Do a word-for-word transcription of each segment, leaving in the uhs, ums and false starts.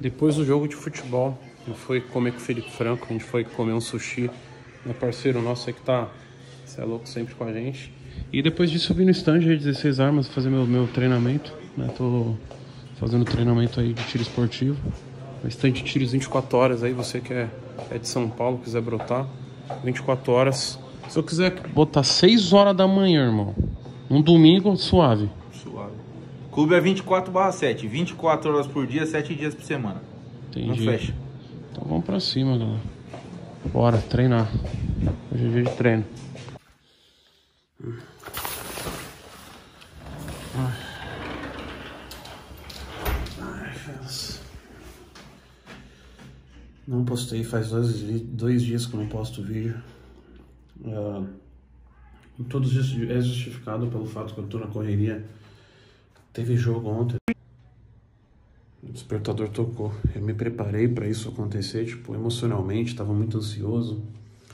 Depois do jogo de futebol, eu fui comer com o Felipe Franco, a gente foi comer um sushi. Meu parceiro nosso aí que tá, você é louco, sempre com a gente. E depois disso eu vim no stand aí, dezesseis armas, fazer meu, meu treinamento, né? Tô fazendo treinamento aí de tiro esportivo. Um stand de tiros vinte e quatro horas aí, você que é, é de São Paulo, quiser brotar, vinte e quatro horas. Se eu quiser botar seis horas da manhã, irmão, um domingo, suave. Suave. O clube é vinte e quatro barra sete, vinte e quatro horas por dia, sete dias por semana. Entendi. Não fecha. Então vamos pra cima, galera. Bora treinar. Hoje é dia de treino. Ai. Ai, Deus. Não postei, faz dois, dois dias que eu não posto vídeo. Uh, tudo é justificado pelo fato que eu tô na correria. Teve jogo ontem. O despertador tocou. Eu me preparei para isso acontecer, tipo, emocionalmente, tava muito ansioso.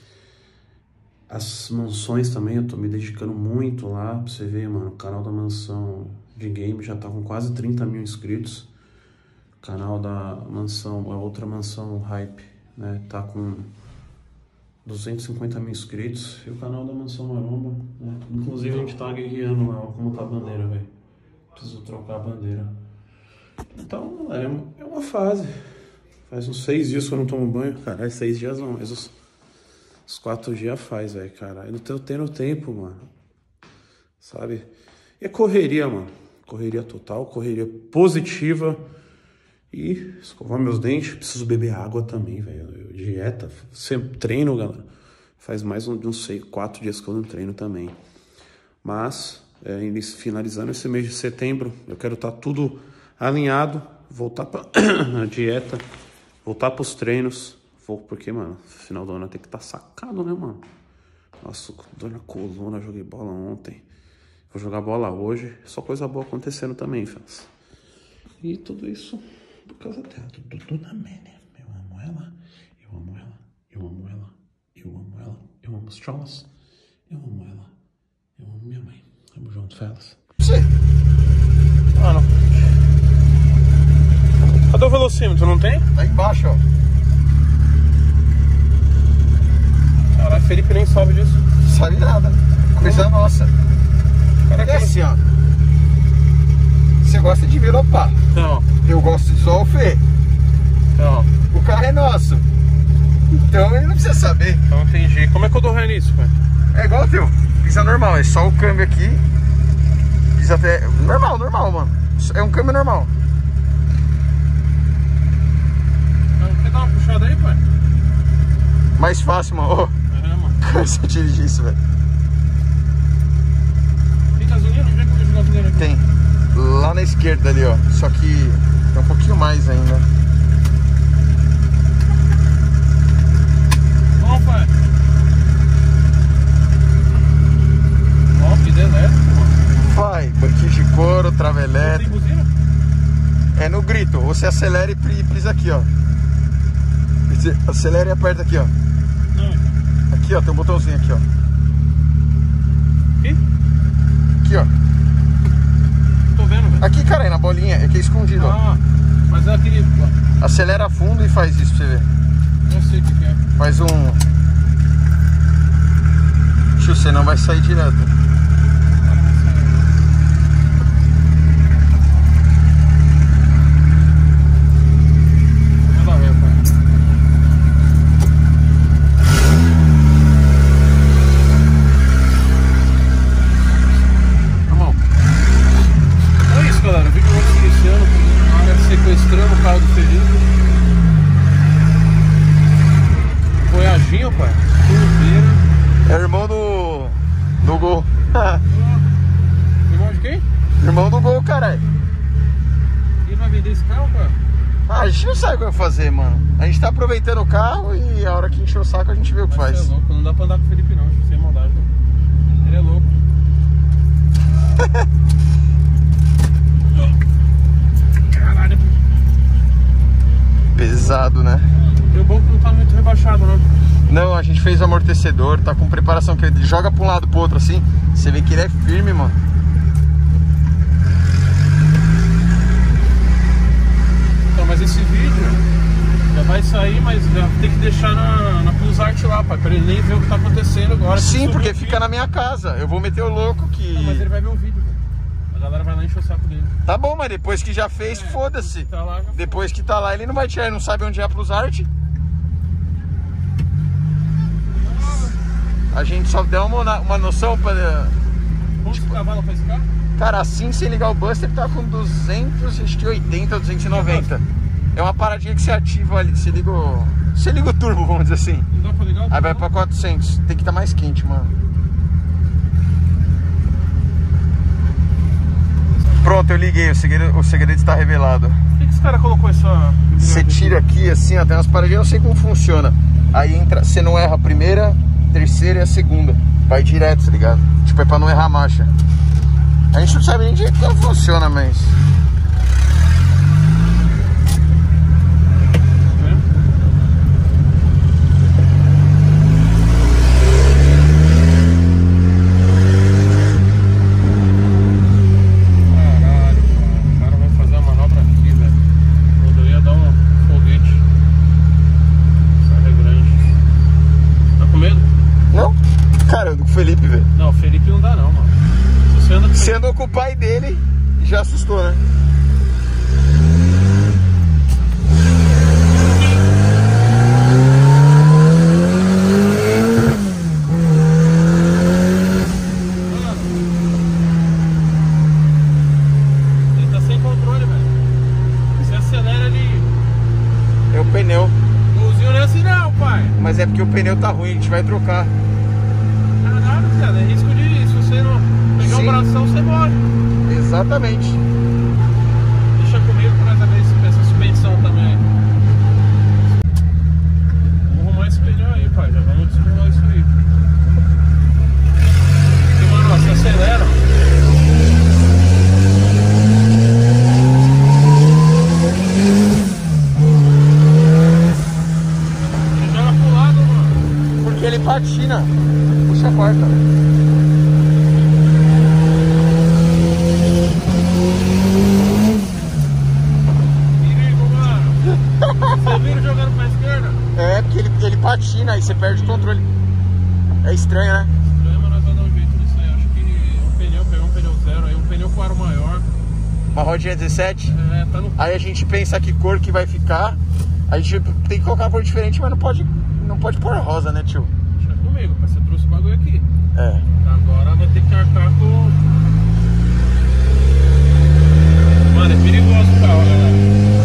As mansões também, eu tô me dedicando muito lá, pra você ver, mano, o canal da mansão de game já tá com quase trinta mil inscritos. O canal da mansão, a outra mansão Hype, né, tá com duzentos e cinquenta mil inscritos. E o canal da mansão Maromba, né, inclusive a gente tá guerreando lá, ó, como tá a bandeira, velho. Preciso trocar a bandeira. Então, é uma, é uma fase. Faz uns seis dias que eu não tomo banho. Caralho, seis dias não, mas os, os quatro dias faz, velho, caralho. Não tô tendo tempo, mano. Sabe? E é correria, mano. Correria total, correria positiva. E escovar meus dentes. Preciso beber água também, velho. Dieta. Sempre treino, galera. Faz mais uns, uns seis, quatro dias que eu não treino também. Mas, é, finalizando esse mês de setembro, eu quero estar tudo alinhado, voltar pra dieta, voltar pros treinos, vou, porque, mano, final do ano tem que estar tá sacado, né, mano? Nossa, dor na coluna, joguei bola ontem, vou jogar bola hoje, só coisa boa acontecendo também, fãs. E tudo isso por causa dela, do Dona Amélia. Eu amo ela, eu amo ela, eu amo ela, eu amo ela, eu amo os Trolls, eu amo ela, eu amo minha mãe. Tamo junto, fellas. Sim. Mano. Cadê o velocímetro? Não tem? Tá embaixo, ó. Caralho, Felipe nem sabe disso. Sabe nada. Coisa Como? nossa. Caraca, é assim, ó. Você gosta de envelopar. Não. Eu gosto de solfer. Não. O carro é nosso. Então ele não precisa saber. Não entendi. Como é que eu dou ré nisso, pai? É igual o teu. Pisa normal. É só o câmbio aqui. Pisa até... Normal, normal, mano. É um câmbio normal. Quer dar uma puxada aí, pai? Mais fácil, mano. Oh, é, mano. Cansa de dirigir isso, velho. Tem gasolina? Onde é que eu vejo gasolina aqui? Tem. Lá na esquerda ali, ó. Só que é um pouquinho mais ainda. Ó, pai. Ó, que elétrico, mano. Vai. Banquinho de couro, trava elétrica. Tem buzina? É no grito. Ou você acelera e pisa aqui, ó. Você acelera e aperta aqui, ó. Não. Aqui, ó. Tem um botãozinho aqui, ó. Aqui? Aqui, ó. Tô vendo, velho. Aqui, cara, aí na bolinha. É que é escondido, ah, ó. Mas é aquele... Ó. Acelera fundo e faz isso pra você ver. Não sei o que, que é. Faz um... Tio, você não vai sair direto. Sequestrando o carro do Felipe. Voyaginho, pai. É irmão do... do Gol. Irmão de quem? Irmão do Gol, caralho. Ele vai vender esse carro, pai? Ah, a gente não sabe o que vai fazer, mano. A gente tá aproveitando o carro e a hora que encher o saco a gente vê o que faz. Você é louco, não dá pra andar com o Felipe não, sem maldade. Ele é louco. Caralho. Pesado, né? E o bom que não tá muito rebaixado, não. Não, a gente fez o amortecedor, tá com preparação que ele joga pra um lado pro outro assim. Você vê que ele é firme, mano. Então, mas esse vídeo aí, mas tem que deixar na, na Plusart lá, pai, pra ele nem ver o que tá acontecendo agora. Sim, porque fica na minha casa. Eu vou meter o louco que... Não, mas ele vai ver o vídeo, velho. A galera vai lá encher o saco dele. Tá bom, mas depois que já fez, é, foda-se. Tá depois que tá lá, ele não vai tirar, ele não sabe onde é a Plusart. A gente só deu uma, uma noção pra... Quantos tipo, cavalos faz esse carro? Cara, assim, sem ligar o Buster, tá com duzentos e oitenta, duzentos e noventa. É uma paradinha que você ativa ali, você liga o... Você liga o turbo, vamos dizer assim. Não dá pra ligar o turbo? Aí vai pra quatrocentos. Tem que estar mais quente, mano. Pronto, eu liguei, o segredo, o segredo está revelado. Por que, que esse cara colocou essa... Você tira aqui, assim, ó, tem umas paradinhas, eu não sei como funciona. Aí entra, você não erra a primeira, terceira e a segunda. Vai direto, tá ligado? Tipo, é pra não errar a marcha. A gente não sabe nem de como funciona, mas... Felipe, velho. Não, o Felipe não dá não, mano. Se você anda com você andou com o pai dele e já assustou, né? Ele tá sem controle, velho. Você acelera ali. É o pneu. Golzinho não é assim não, pai. Mas é porque o pneu tá ruim, a gente vai trocar. É risco de, se você não pegar Sim. um bração, você morre. Exatamente. Deixa comigo pra saber se essa suspensão também. Vamos arrumar esse pneu aí, pai. Já vamos descolar isso aí. E, mano, ó, você acelera. Você joga pro lado, mano. Porque ele patina. Puxa a porta. Perigo, mano. Você viram jogando pra esquerda? É, porque ele, ele patina, aí você perde o controle. É estranho, né? Estranho, mas nós vamos dar um jeito nisso aí. Acho que um pneu, pegar um pneu zero aí, um pneu com aro maior. Uma rodinha dezessete? É, tá no... Aí a gente pensa que cor que vai ficar. A gente tem que colocar uma cor diferente, mas não pode, não pode pôr rosa, né, tio? Deixa comigo, pai. Você trouxe o bagulho aqui. É. Agora vai ter que arcar com... Mano, é perigoso o carro, galera.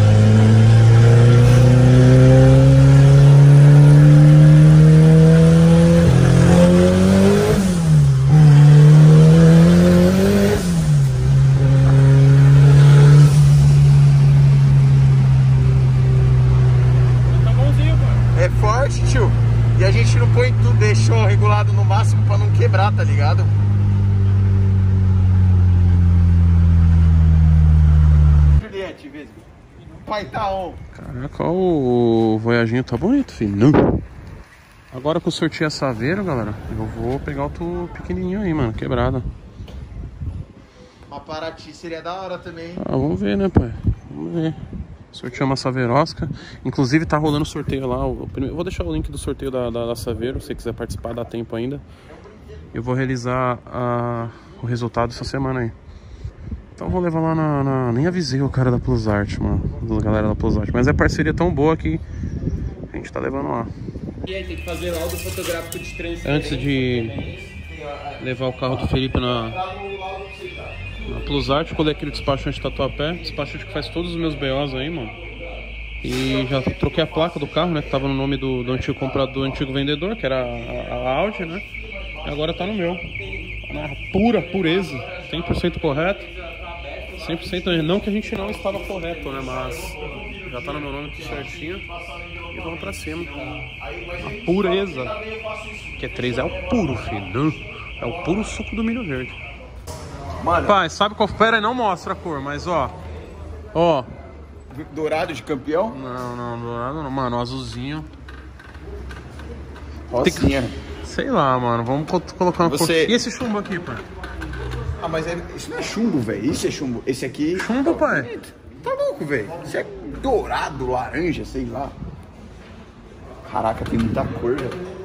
Tá bonzinho, pai. É forte, tio. E a gente não põe tudo, deixou regulado no máximo pra não quebrar, tá ligado? Juliette, vê. Pai tá on. Caraca, o Voyaginho tá bonito, filho. Não. Agora que eu sorteei a Saveiro, galera, eu vou pegar outro pequenininho aí, mano, quebrado. Uma Paraty seria da hora também. Ah, vamos ver, né, pai? Vamos ver. Sorteio uma Saveirosca. Inclusive tá rolando sorteio lá. O, eu vou deixar o link do sorteio da, da, da Saveiro. Se você quiser participar, dá tempo ainda. Eu vou realizar a, o resultado essa semana aí. Então vou levar lá na, na... Nem avisei o cara da Plusart, mano. A galera da Plusart. Mas é parceria tão boa que a gente tá levando lá. E aí tem que fazer laudo fotográfico de transferência. Antes de levar o carro do Felipe na... A Plusart, eu colei aquele despachante de Tatuapé, despachante que faz todos os meus B Os aí, mano. E já troquei a placa do carro, né, que tava no nome do, do antigo comprador, do antigo vendedor, que era a, a Audi, né. E agora tá no meu. Na pura pureza, cem por cento correto. cem por cento não que a gente não estava correto, né, mas já tá no meu nome tudo certinho. E vamos pra cima. A pureza. Que é três é o puro, filho. É o puro suco do milho verde. Mano, pai, sabe qual? Pera aí, não mostra a cor, mas ó. Ó. dourado de campeão? Não, não, dourado não. Mano, azulzinho. Rosinha. Que... Sei lá, mano. Vamos colocar uma Você... cor. E esse chumbo aqui, pai? Ah, mas é... isso não é chumbo, velho. Isso é chumbo. Esse aqui... Chumbo, pai? Tá louco, velho. Isso é dourado, laranja, sei lá. Caraca, tem muita cor, velho.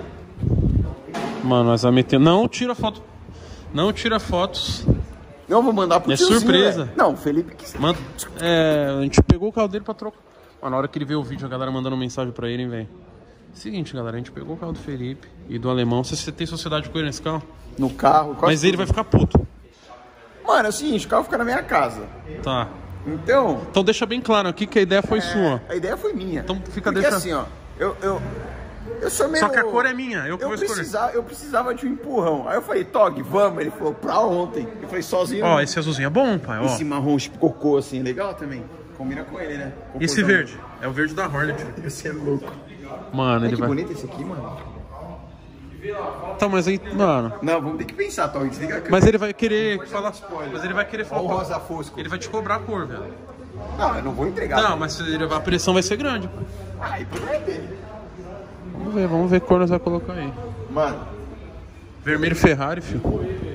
Mano, nós vamos meter... Não tira foto. Não tira fotos. Não, eu vou mandar pro É tiozinho, surpresa. véio. Não, o Felipe que... Manda... É, a gente pegou o carro dele pra trocar. Mano, na hora que ele vê o vídeo, a galera mandando mensagem pra ele, hein, velho. Seguinte, galera, a gente pegou o carro do Felipe e do Alemão. Você, você tem sociedade com ele nesse carro? No carro. Mas tudo. ele vai ficar puto. Mano, é o seguinte, o carro fica na minha casa. Tá. Então... Então deixa bem claro aqui que a ideia foi é, sua. A ideia foi minha. Então fica Porque deixa... assim, ó, eu, eu, eu sou meio... Só que a cor é minha, eu que eu vou escolher. precisava, eu precisava de um empurrão. Aí eu falei, Tog, vamos. Ele falou, pra ontem. Eu falei, sozinho. Ó, não. esse azulzinho é bom, pai, ó. Esse marrom tipo cocô, assim, legal também. Combina com ele, né? E esse verde? É o verde da Hornet. Esse é louco. Mano, Olha ele que vai... bonito esse aqui, mano. Tá, mas aí, mano... Não, vamos ter que pensar, Tog. Desliga a câmera. Mas ele vai querer falar... Mas ele vai querer Olha o falar... rosa fosco. Ele vai te cobrar a cor, velho. Não, eu não vou entregar. Não, mas se ele levar a pressão vai ser grande, pai. Ah, e problema é dele. Vamos ver, vamos ver que cor nós vamos colocar aí. Mano. Vermelho Ferrari, filho.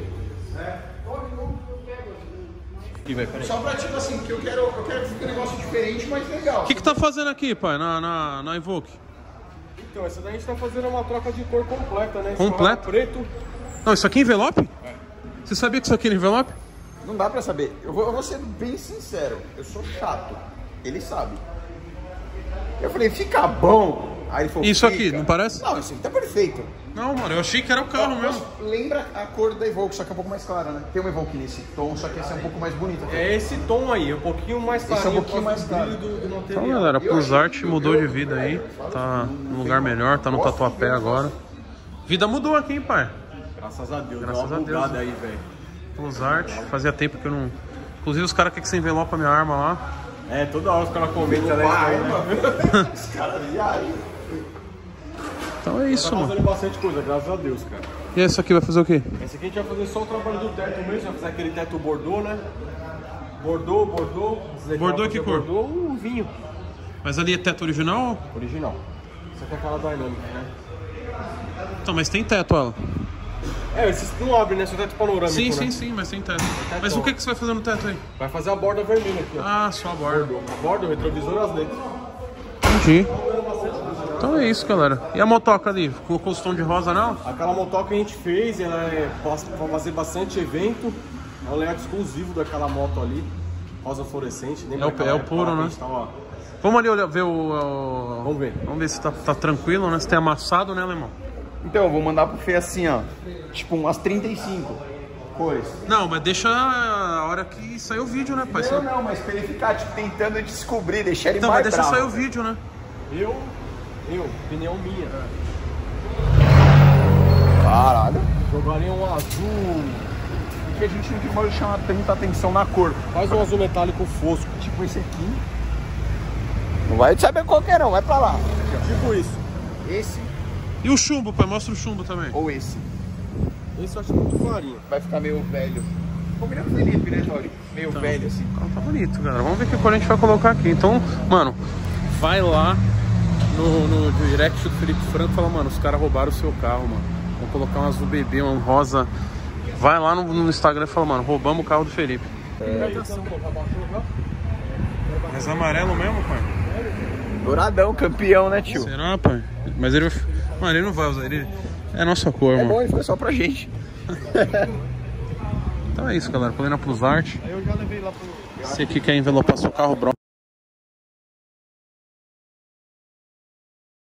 Só pra tipo assim, que eu quero, eu quero que fique um negócio diferente, mas legal. O que que tá fazendo aqui, pai, na, na, na Evoque? Então, essa daí a gente tá fazendo uma troca de cor completa, né? Completa? Preto. Não, isso aqui é envelope? É. Você sabia que isso aqui é envelope? Não dá pra saber. Eu vou, eu vou ser bem sincero. Eu sou chato. Ele sabe. Eu falei, fica bom. Aí ele falou, Isso fica. aqui, não parece? Não, isso aqui tá perfeito. Não, mano, eu achei que era o carro mesmo. Lembra a cor da Evoque, só que é um pouco mais clara, né? Tem uma Evoque nesse tom, só que esse é um pouco mais bonito. Até. É esse tom aí, um pouquinho mais claro. Esse é um pouquinho mais claro. Do, do material. Então, galera, Plus Art mudou de vida aí. Tá num lugar melhor, tá no Tatuapé agora. Vida mudou aqui, hein, pai? Graças a Deus. Graças dá uma a Deus. bugada aí, velho. Plus Art, fazia tempo que eu não... Inclusive os caras querem que você envelopa a minha arma lá. É, toda hora os caras comentam, né? Os caras viajam. Então é isso, Tá mano. fazendo bastante coisa, graças a Deus, cara. E esse aqui vai fazer o quê? Esse aqui a gente vai fazer só o trabalho do teto mesmo, vai fazer aquele teto bordô, né? Bordô, bordô. Bordô que cor? Bordô, um vinho. Mas ali é teto original? Original. Isso aqui é aquela Dynamic, né? Então, mas tem teto ela. É, esses não abrem, né? Só teto panorâmico, Sim, né? sim, sim, mas tem teto. Mas o que, que você vai fazer no teto aí? Vai fazer a borda vermelha aqui, ó. Ah, só a borda. A borda, o retrovisor e as lentes. Entendi. Então é isso, galera. E a motoca ali? Colocou os tons de rosa nela? Aquela motoca que a gente fez, ela é pra fazer bastante evento. É um layout exclusivo daquela moto ali. Rosa fluorescente. É o, é o puro, né? Tava... Vamos ali olhar, ver o, o... Vamos ver. Vamos ver se tá, tá tranquilo, né? Se tem amassado, né, Alemão? Então, eu vou mandar pro Fê assim, ó. Tipo, umas trinta e cinco cores. Não, mas deixa a hora que sair o vídeo, né, pai? Não, não, mas pra ele ficar, tipo, tentando descobrir, deixar ele Não, mais mas deixa bravo. sair o vídeo, né? Eu, eu, opinião minha. Caralho. Jogaria um azul. Porque a gente não pode chamar tanta atenção na cor. Faz um azul metálico fosco. Tipo esse aqui. Não vai saber qual que é não, vai pra lá. Tipo isso. Esse E o chumbo, pai? Mostra o chumbo também. ou esse. Esse eu acho muito clarinho. Vai ficar meio velho. Combina com o Felipe, né, Tori? Meio Então, velho assim. O carro tá bonito, galera. Vamos ver que cor a gente vai colocar aqui. Então, mano, vai lá no, no direct do Felipe Franco e fala, mano, os caras roubaram o seu carro, mano. Vamos colocar um azul bebê, um rosa. Vai lá no, no Instagram e fala, mano, roubamos o carro do Felipe. É. Mas amarelo mesmo, pai? Douradão, campeão, né, tio? Será, pai? Mas ele, mano, ele não vai usar. Ele é a nossa cor, É mano. bom, ele foi só pra gente. Então é isso, galera. Colina Plus Art. Aí eu já levei lá pro... Você que quer envelopar seu carro, bro.